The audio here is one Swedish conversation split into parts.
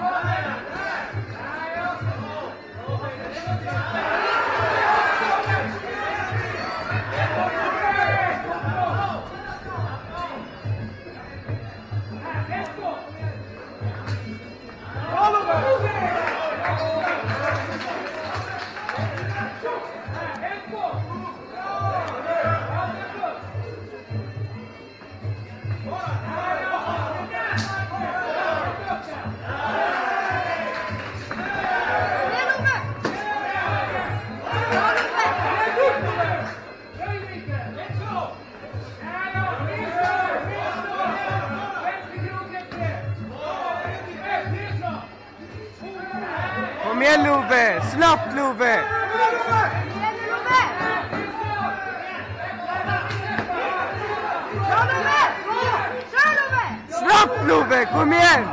Kom igen Love! Snabbt Love! Snabbt Love! Kom igen!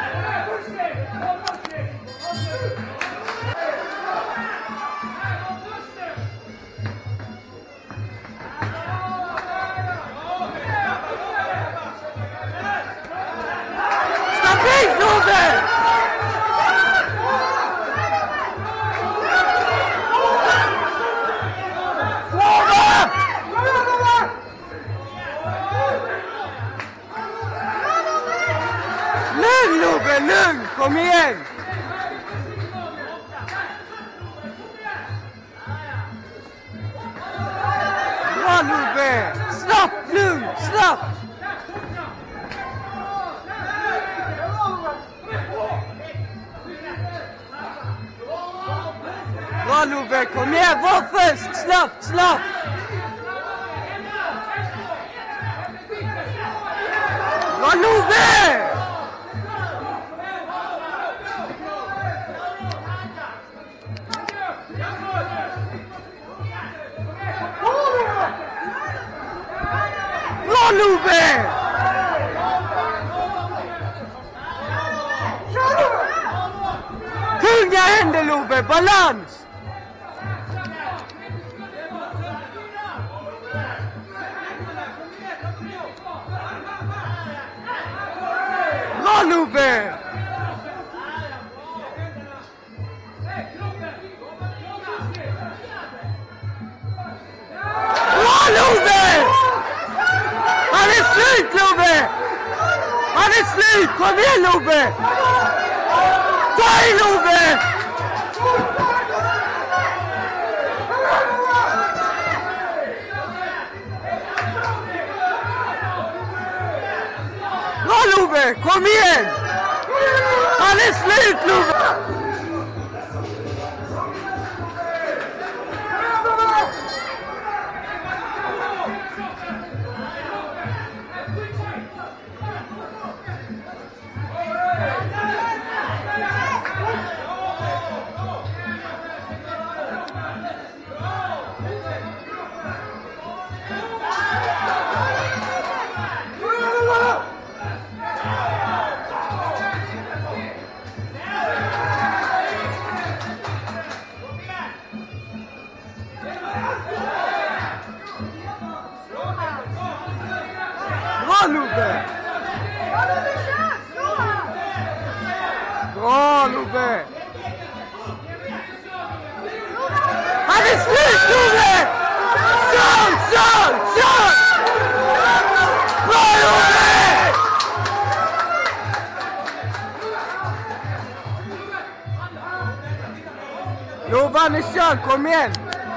Stabilt Love! Lugn Love, lugn! Kom igen! Bra Love! Snabbt, lugn, snabbt! Bra Love, kom igen, var först! Snabbt, snabbt! Bra Love! Bra Love! Tunga händer Love, balans! Bra Love! Bra Love! Han är slut Love! Han är slut! Kom igen Love! Ta i Love! Bra Love! Kom igen! Han är slut Love! Bra Love! Bra Love! Han är slut Love! Kör, kör, kör! Bra Love! Love, han är kör, kom igen!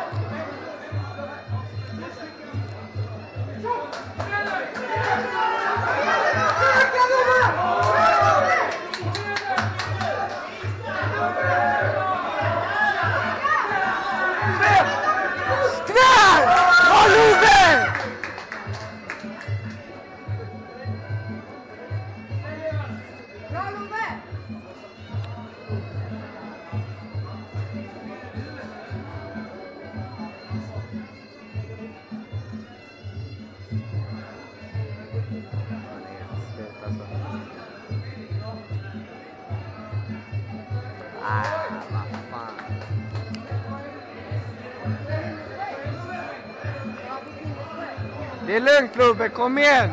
Det är lugnt Love, kom igen!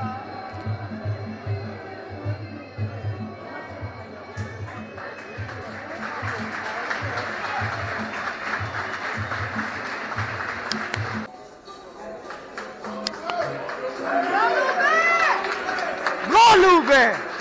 Lube!